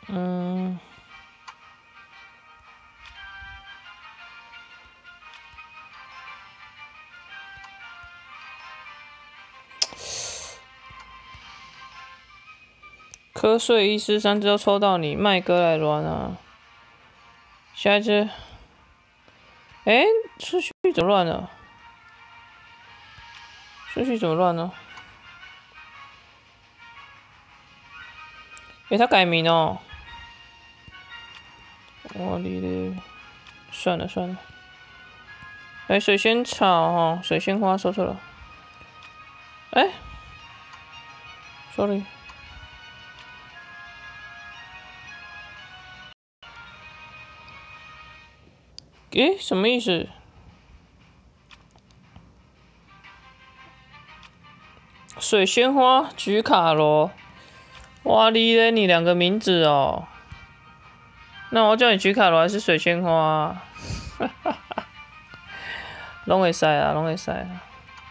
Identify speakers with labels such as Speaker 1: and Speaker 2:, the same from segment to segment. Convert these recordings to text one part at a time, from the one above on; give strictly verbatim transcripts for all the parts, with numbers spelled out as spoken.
Speaker 1: 嗯。瞌睡医师三只都抽到你，麦哥来乱啊！下一只，哎、欸，顺序怎么乱了？顺序怎么乱呢？哎、欸，他改名哦！我哩嘞，算了算了。哎、欸，水仙草哦，水仙花说错了。哎、欸、，sorry。诶，什么意思？水仙花、菊卡罗，哇哩嘞，你两个名字哦。那我叫你菊卡罗还是水仙花、啊？拢会使啊，拢会使啊。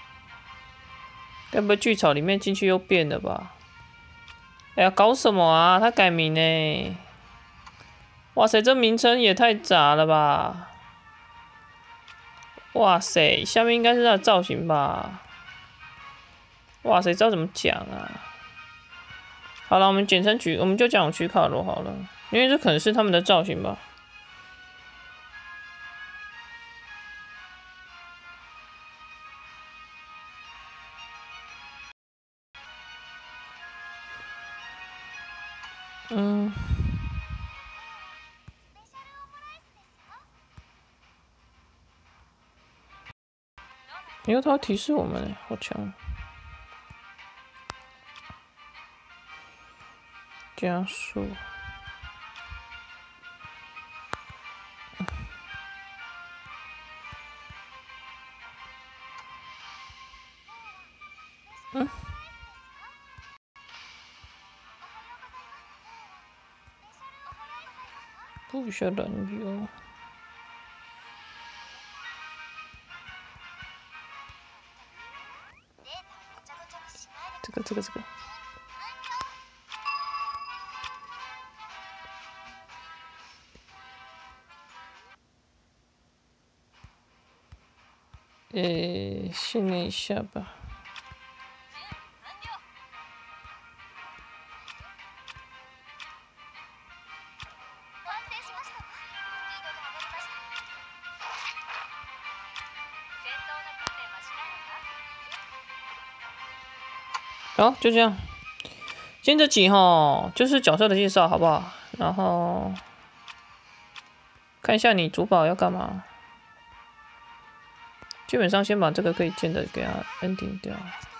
Speaker 1: 该不会剧草里面进去又变了吧？哎呀，搞什么啊？他改名呢？哇塞，这名称也太杂了吧！哇塞，下面应该是它的造型吧？哇塞，知道怎么讲啊？好了，我们简称菊，我们就讲菊卡罗好了，因为这可能是他们的造型吧。嗯。因为它会提示我们，好强！加速。嗯。不需要燃油。这个这个这个。诶，训练一下吧。好，就这样。今天这集齁，就是角色的介绍，好不好？然后看一下你主宝要干嘛。基本上先把这个可以建的给它 ending 掉。